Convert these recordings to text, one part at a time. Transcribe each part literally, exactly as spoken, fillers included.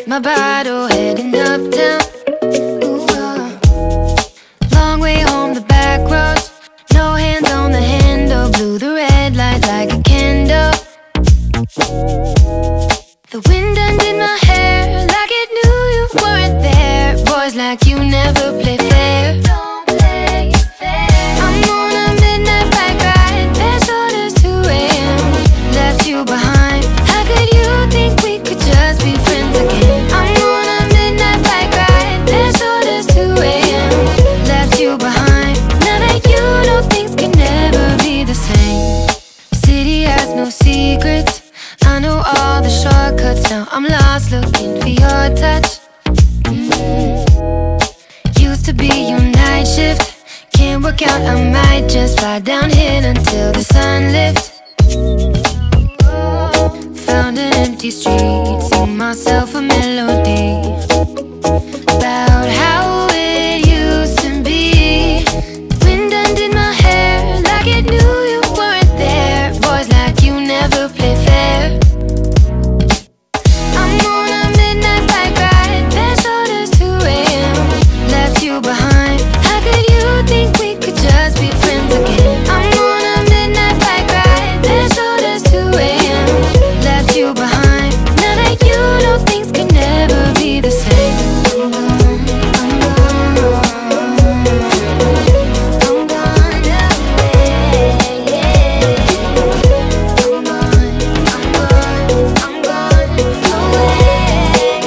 my bottle, heading uptown. Ooh, uh. Long way home, the back roads, no hands on the handle. Blew the red light like a candle. The wind undid my hair like it knew you weren't there. Boys like you never play fair. Don't play fair. I'm on a midnight bike ride, there's orders two A M Left you behind. How could you think we could just be friends again? I'm on a midnight bike ride, there's orders two A M Left you behind. Now that you know things can never be the same. City has no secrets, I know all the shortcuts. Now I'm lost looking for your touch. mm. Used to be your night shift, can't work out, I might just fly downhill until the sun lifts. Found an empty street, sing myself a melody about how it used to be. Wind undid my hair like it knew you weren't there. Boys like you never play fair. I'm on a midnight bike ride, there's orders two A M Left you behind. How could you think we could just be friends again? I'm on a midnight bike ride, there's orders two A M Left you behind. Now that you know things can never be the same. I'm gone, I'm gone, I'm gone away, yeah. I'm gone, I'm gone, I'm gone away.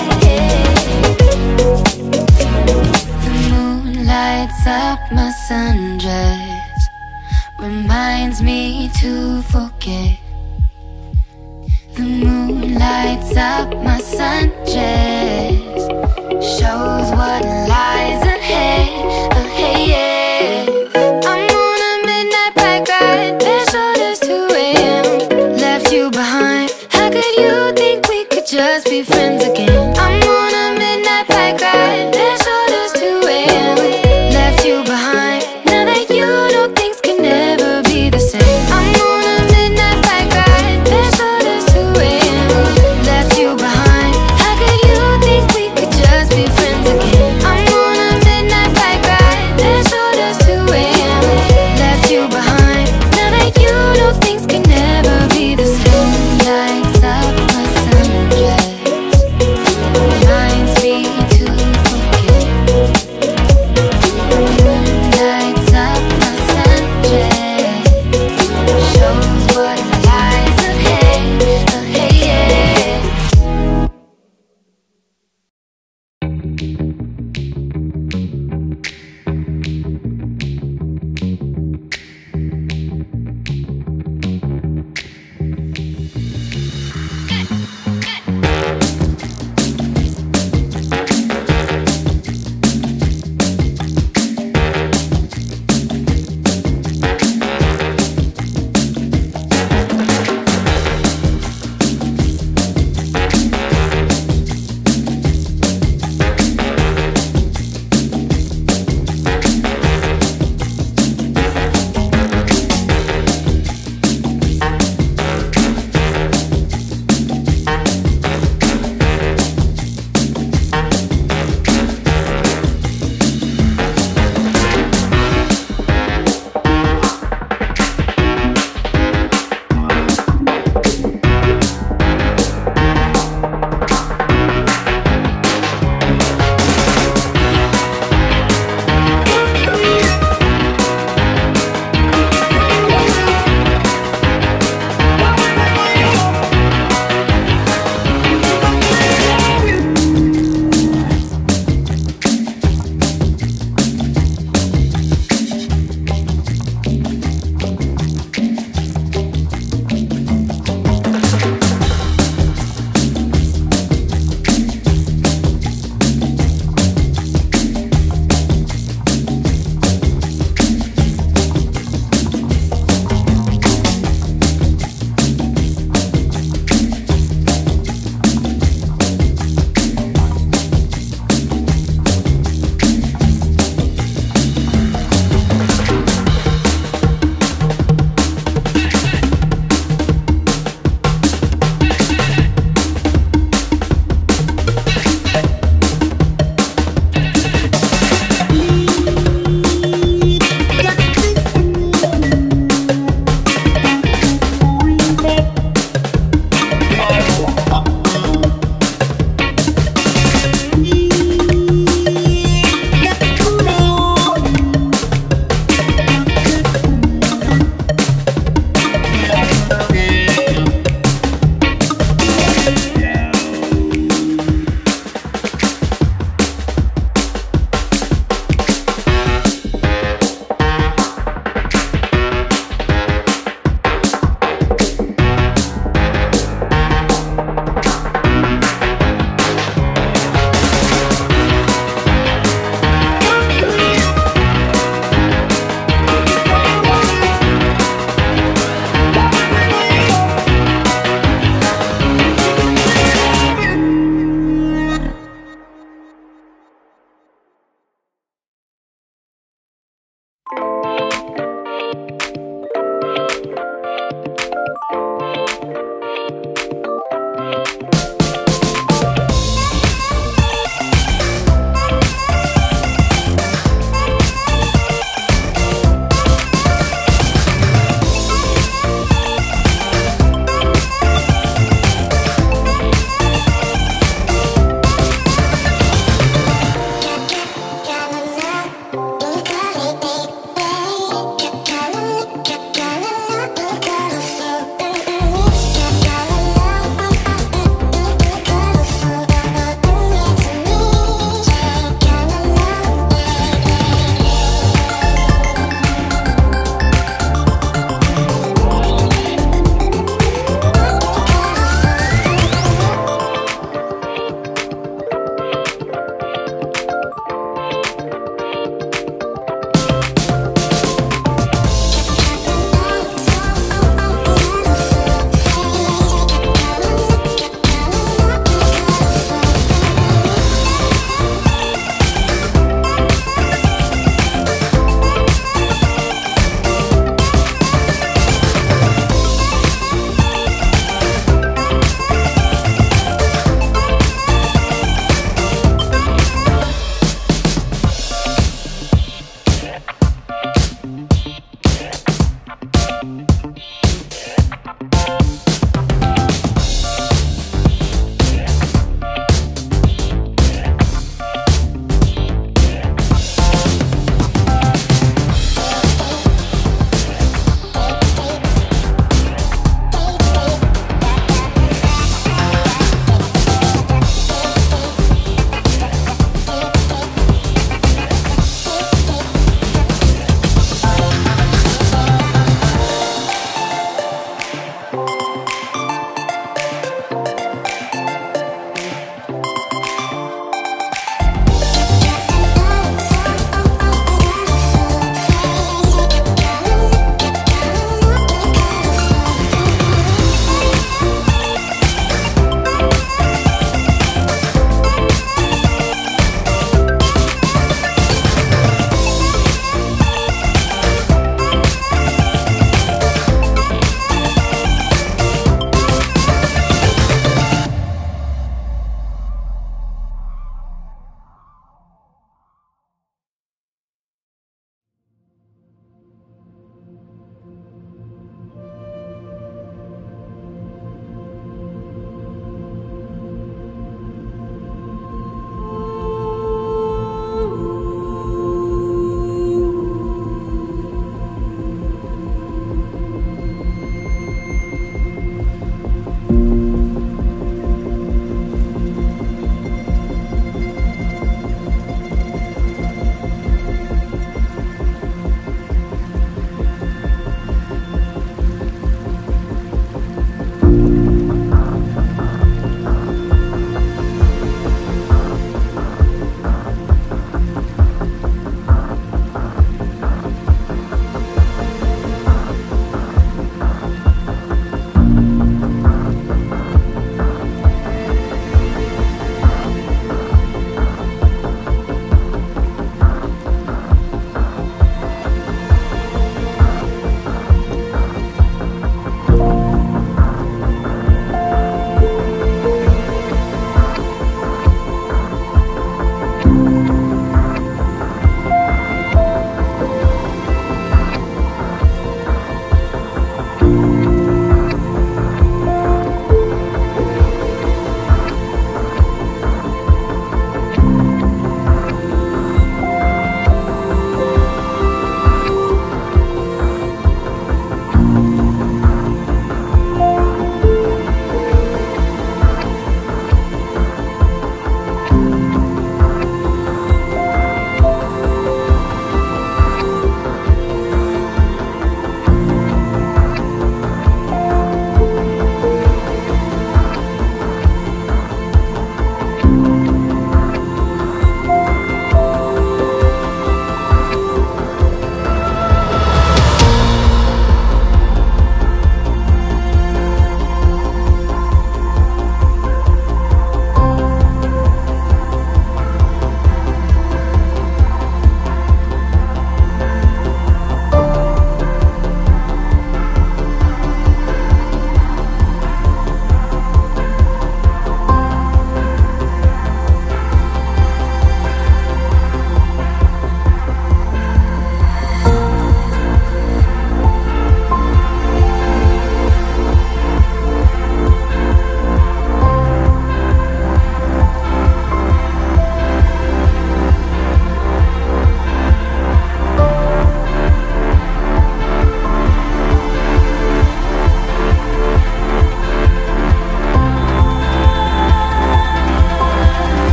The moon lights up my sundress, reminds me to forget. The moon lights up my sundress, shows what lies ahead, ahead. I'm on a midnight bike ride, there's orders two A M Left you behind. How could you think we could just be friends again? I'm on a midnight bike ride, there's orders two A M Left you behind. Now that you know things can never be the same. I'm on a midnight bike ride, there's orders two A M Left you behind. How could you think we could just be friends again? I'm on a midnight bike ride, there's orders two A M Left you behind. Now that you know things can never be the same. Lights up my sundress,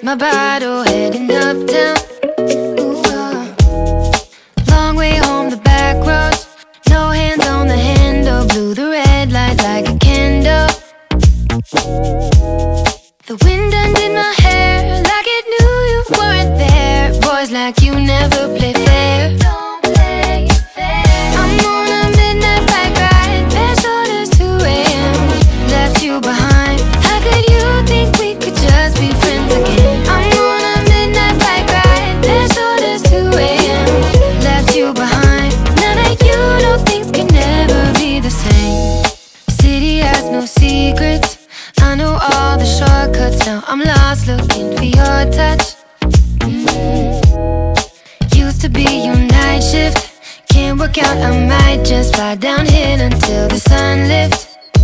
my bottle, heading uptown. Ooh, uh. Long way home, the back roads, no hands on the handle, blew the red light like a candle. The wind undid my hair like it knew you weren't there. Boys like you never play fair. Don't play fair. I'm on a midnight bike ride, fast orders two A M Left you behind. How could you think we could just be friends again? I'm on a midnight bike ride, fast orders two A M Left you behind. Now that you know things can never be the same. City has no secrets, I know all the shortcuts. Now I'm lost looking for your touch. mm. Used to be your night shift, can't work out, I might just fly downhill until the sun lifts.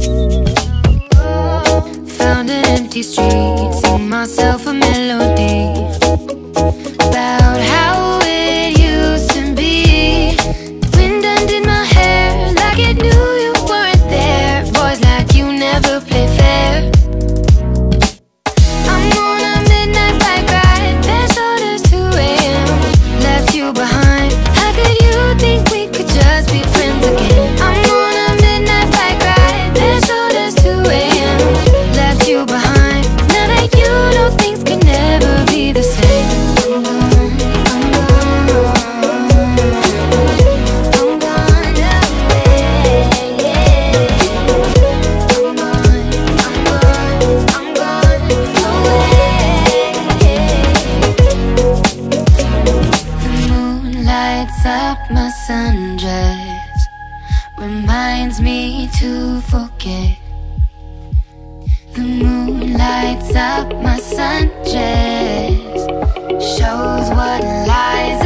Found an empty street, sing myself a melody about how it used to be. Wind undid my hair like it knew you weren't there. Boys like you never play fair. I'm on a midnight bike ride, fast orders two A M Left you behind. How could you think we could just be friends again? I'm on a midnight bike ride, fast orders two A M Left you behind. Now that you know things can never be the same. I'm gone, I'm gone, I'm gone away. I'm gone, I'm gone, I'm gone away. The moon lights up my sundress, reminds me to forget. The moon lights up my sundress, shows what lies